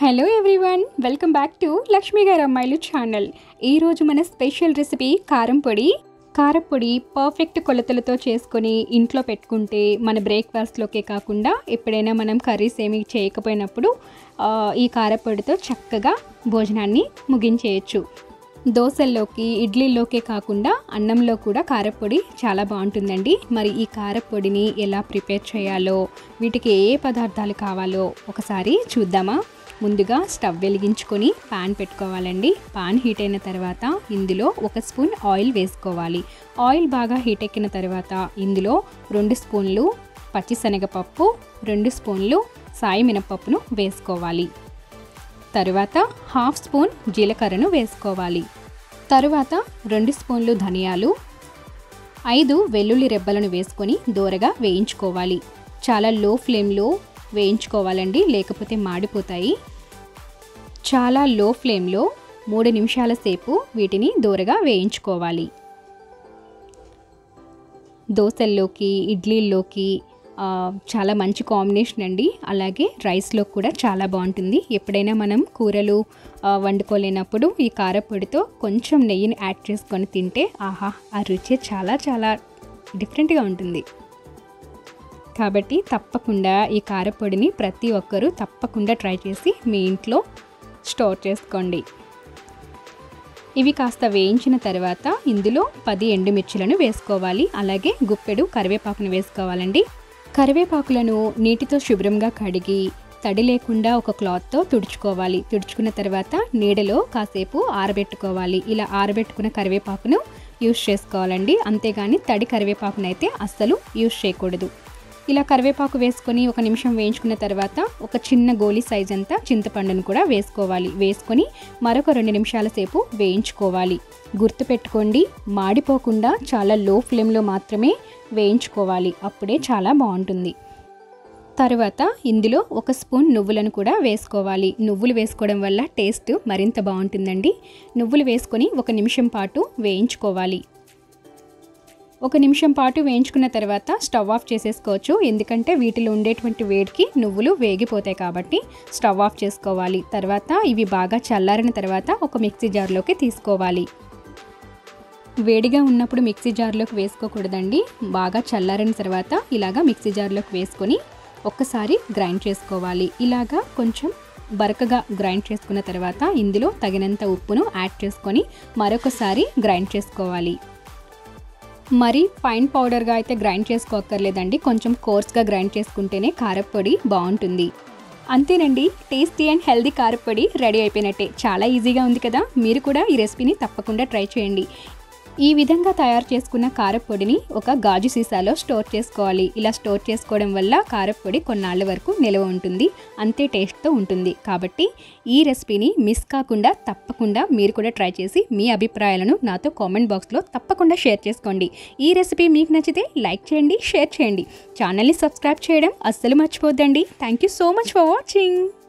Hello everyone, welcome back to Lakshmi గారి అమ్మాయిలు channel. ఈరోజు మన స్పెషల్ రెసిపీ కారప్పొడి పర్ఫెక్ట్ కొలతలతో చేసుకొని ఇంట్లో పెట్టుకుంటే మన బ్రేక్ఫాస్ట్లోకే కాకుండా ఎప్పుడైనా మనం కర్రీస్ ఏమీ చేయకపోయినప్పుడు ఈ కారప్పొడితో చక్కగా భోజనాన్ని ముగించేయచ్చు. దోశల్లోకి, ఇడ్లీలోకే కాకుండా అన్నంలో కూడా కారప్పొడి చాలా బాగుంటుందండి. మరి ఈ కారప్పొడిని ఎలా ప్రిపేర్ చేయాలో, వీటికి ఏ పదార్థాలు కావాలో ఒకసారి చూద్దామా. ముందుగా స్టవ్ వెలిగించుకొని పాన్ పెట్టుకోవాలండి. పాన్ హీట్ అయిన తర్వాత ఇందులో 1 స్పూన్ ఆయిల్ వేసుకోవాలి. ఆయిల్ బాగా హీట్ ఎక్కిన తర్వాత ఇందులో 2 స్పూన్లు పచ్చిశనగపప్పు, 2 స్పూన్లు సాయి మినపప్పును వేసుకోవాలి. తరువాత 1/2 స్పూన్ జీలకర్రను వేసుకోవాలి. తరువాత 2 స్పూన్లు ధనియాలు, 5 వెల్లుల్లి రెబ్బలను వేసుకొని దోరగా వేయించుకోవాలి. చాలా లో ఫ్లేమ్లో వేయించుకోవాలండి, లేకపోతే మాడిపోతాయి. చాలా లో ఫ్లేమ్లో 3 నిమిషాల సేపు వీటిని దోరగా వేయించుకోవాలి. దోశల్లోకి, ఇడ్లీల్లోకి చాలా మంచి కాంబినేషన్ అండి. అలాగే రైస్లో కూడా చాలా బాగుంటుంది. ఎప్పుడైనా మనం కూరలు వండుకోలేనప్పుడు ఈ కారప్పొడితో కొంచెం నెయ్యిని యాడ్ చేసుకొని తింటే ఆహా, ఆ రుచి చాలా చాలా డిఫరెంట్గా ఉంటుంది. కాబట్టి తప్పకుండా ఈ కారప్పొడిని ప్రతి ఒక్కరూ తప్పకుండా ట్రై చేసి మీ ఇంట్లో స్టోర్ చేసుకోండి. ఇవి కాస్త వేయించిన తర్వాత ఇందులో 10 ఎండుమిర్చులను వేసుకోవాలి. అలాగే గుప్పెడు కరివేపాకును వేసుకోవాలండి. కరివేపాకులను నీటితో శుభ్రంగా కడిగి తడి లేకుండా ఒక క్లాత్తో తుడుచుకోవాలి. తుడుచుకున్న తర్వాత నీడలో కాసేపు ఆరబెట్టుకోవాలి. ఇలా ఆరబెట్టుకున్న కరివేపాకును యూజ్ చేసుకోవాలండి. అంతేగాని తడి కరివేపాకునైతే అస్సలు యూజ్ చేయకూడదు. ఇలా కరివేపాకు వేసుకొని 1 నిమిషం వేయించుకున్న తర్వాత ఒక చిన్న గోలీ సైజ్ అంతా చింతపండును కూడా వేసుకోవాలి. వేసుకొని మరొక 2 నిమిషాల సేపు వేయించుకోవాలి. గుర్తుపెట్టుకోండి, మాడిపోకుండా చాలా లో ఫ్లేమ్లో మాత్రమే వేయించుకోవాలి. అప్పుడే చాలా బాగుంటుంది. తర్వాత ఇందులో 1 స్పూన్ నువ్వులను కూడా వేసుకోవాలి. నువ్వులు వేసుకోవడం వల్ల టేస్ట్ మరింత బాగుంటుందండి. నువ్వులు వేసుకొని 1 నిమిషం పాటు వేయించుకోవాలి. 1 నిమిషం పాటు వేయించుకున్న తర్వాత స్టవ్ ఆఫ్ చేసేసుకోవచ్చు. ఎందుకంటే వీటిలో ఉండేటువంటి వేడికి నువ్వులు వేగిపోతాయి కాబట్టి స్టవ్ ఆఫ్ చేసుకోవాలి. తర్వాత ఇవి బాగా చల్లారిన తర్వాత ఒక మిక్సీ జార్లోకి తీసుకోవాలి. వేడిగా ఉన్నప్పుడు మిక్సీ జార్లోకి వేసుకోకూడదండి. బాగా చల్లారిన తర్వాత ఇలాగా మిక్సీ జార్లోకి వేసుకొని ఒక్కసారి గ్రైండ్ చేసుకోవాలి. ఇలాగా కొంచెం బరకగా గ్రైండ్ చేసుకున్న తర్వాత ఇందులో తగినంత ఉప్పును యాడ్ చేసుకొని మరొకసారి గ్రైండ్ చేసుకోవాలి. మరి ఫైన్ పౌడర్గా అయితే గ్రైండ్ చేసుకోక్కర్లేదండి. కొంచెం కోర్స్గా గ్రైండ్ చేసుకుంటేనే కారప్పొడి బాగుంటుంది. అంతేనండి, టేస్టీ అండ్ హెల్దీ కారప్పొడి రెడీ అయిపోయినట్టే. చాలా ఈజీగా ఉంది కదా. మీరు కూడా ఈ రెసిపీని తప్పకుండా ట్రై చేయండి. ఈ విధంగా తయారు చేసుకున్న కారప్పొడిని ఒక గాజు సీసాలో స్టోర్ చేసుకోవాలి. ఇలా స్టోర్ చేసుకోవడం వల్ల కారప్పొడి కొన్నాళ్ళ వరకు నిల్వ ఉంటుంది. అంతే టేస్ట్తో ఉంటుంది. కాబట్టి ఈ రెసిపీని మిస్ కాకుండా తప్పకుండా మీరు కూడా ట్రై చేసి మీ అభిప్రాయాలను నాతో కామెంట్ బాక్స్లో తప్పకుండా షేర్ చేసుకోండి. ఈ రెసిపీ మీకు నచ్చితే లైక్ చేయండి, షేర్ చేయండి. ఛానల్ని సబ్స్క్రైబ్ చేయడం అస్సలు మర్చిపోద్దండి. Thank you so much for watching.